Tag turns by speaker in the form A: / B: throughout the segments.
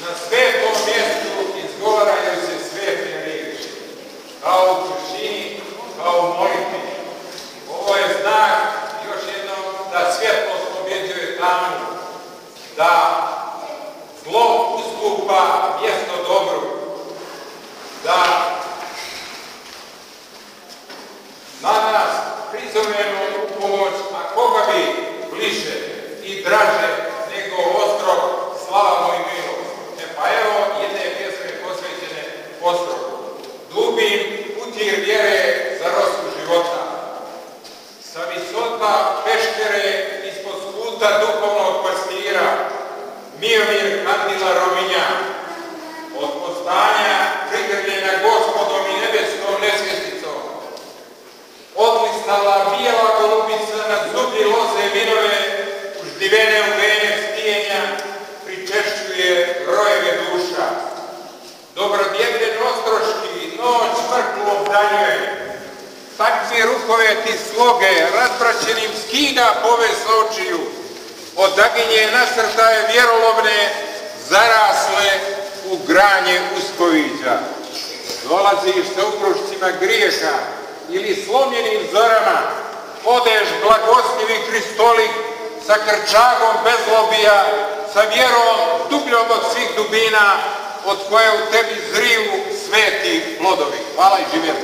A: Na svetom mjestu izgovaraju se svete riječi, kao u tišini, kao u molitvi. Ovo je znak, još jednom, da svjetlost pobjeđuje tamu, da zlo ustupa mjesto dobru, da na nas prizovemo u pomoć, a koga bi bliže i draže nego ostrog slava moj milost. Pa evo jedne pjesme posvećene ostrogu. Dubim utir vjere za rosku života. Sa visota peštere ispod skuta duhovnog pastira, Miomir Kandila Rovinja, od postanja prigrljena Gospodom i nebeskom nesvjesticom, odlistala bijela golubica na zublji loze vinove, uždivene u venje stijenja, pričešćuje rojeve duša. Dobrodjetljen ostroški, noć mrtvu obdanjuje, takve rukove ti sloge, razbraćenim skida poves očiju, od daginje nasrtaje vjerolovne, zarasle u granje uskoviđa. Dolaziš sa ukrušcima grijeha ili slomljenim zorama, odeš blagosljivi kristolik sa krčagom bezlobija, sa vjerom dubljom od svih dubina, od koje u tebi zriju sveti plodovi. Hvala i živjeli.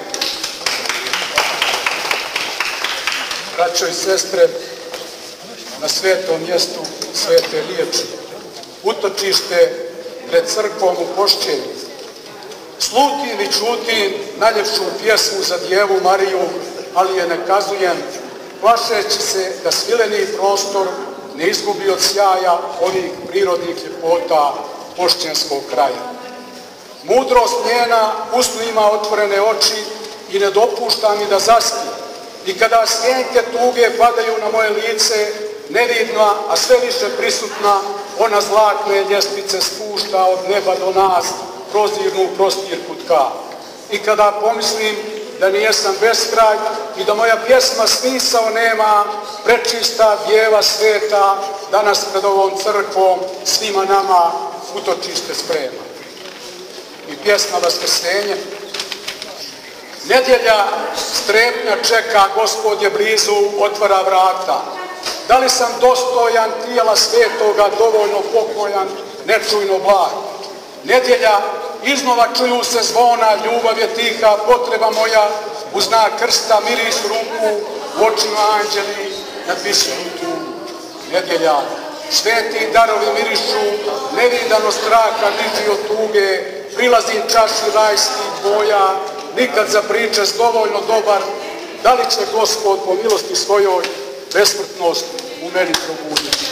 B: Braćo i sestre, na svetom mjestu svete riječi, utočište pred crkvom u Pošćeni, slutim i čutim najljepšu pjesmu za Djevu Mariju, ali je ne kazujem, plašeći se da svileni prostor ne izgubi od sjaja ovih prirodnih ljepota Pošćenskog kraja. Mudrost njena usnu ima otvorene oči i ne dopušta mi da zaspim. I kada sjenke tuge padaju na moje lice, nevidna, a sve više prisutna, ona zlatne ljestvice spušta od neba do nas, prozirnu prostirku tka. I kada pomislim da nijesam beskraj i da moja pjesma smisao nema, prečista Djeva sveta danas pred ovom crkvom svima nama utočište sprema. I pjesma Vaskrsenje. Nedjelja strepnja čeka, Gospod je blizu, otvara vrata. Da li sam dostojan tijela svetoga, dovoljno pokojan, nečujno blag? Nedjelja, iznova čuju se zvona, ljubav je tiha, potreba moja, u znak krsta, miris ruku, u očima anđeli, nad visinu tugu. Nedjelja, sveti darovi mirišu, nevidano straha diži od tuge, prilazim čaši rajskih boja, nikad za priče dovoljno dobar, da li će Gospod po milosti svojoj besmrtnost u meni probuditi.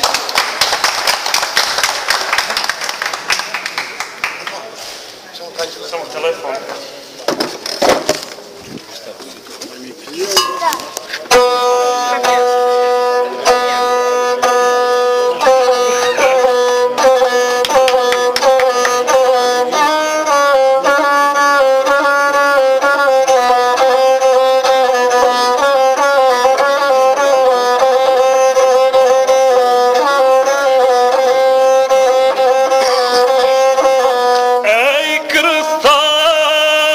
C: Samo telefon.
D: Ej, krsta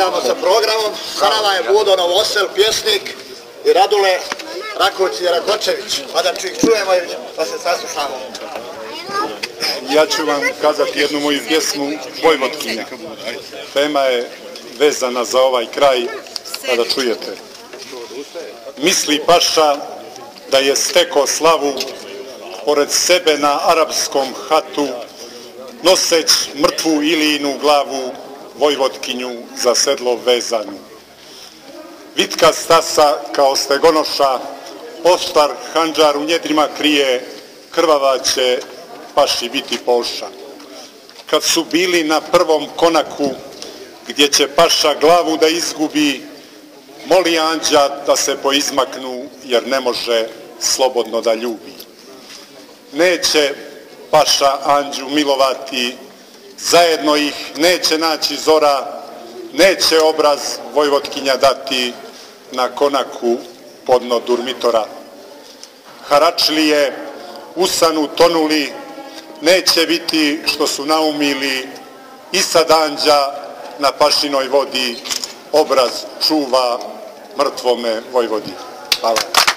C: nastavljamo sa programom. Sa nama je Budo Novosel, pjesnik, i Radule Rakočević. Pa da čujemo pa se saslušamo.
D: Ja ću vam kazati jednu moju pjesmu Vojvodkinja. Tema je vezana za ovaj kraj, pa da čujete. Misli paša da je steko slavu pored sebe na arapskom hatu, noseć mrtvu Ilijinu glavu, Vojvodkinju za sedlo vezanu. Vitka stasa kao stegonoša, oštar handžar u njedrima krije, krvava će paši biti poša. Kad su bili na prvom konaku, gdje će paša glavu da izgubi, moli anđa da se poizmaknu, jer ne može slobodno da ljubi. Neće paša anđu milovati, zajedno ih neće naći zora, neće obraz Vojvodkinja dati na konaku podno Durmitora. Haračlije usanu tonuli, neće biti što su naumili, i sad anđa na pašinoj vodi obraz čuva mrtvome Vojvodi. Hvala.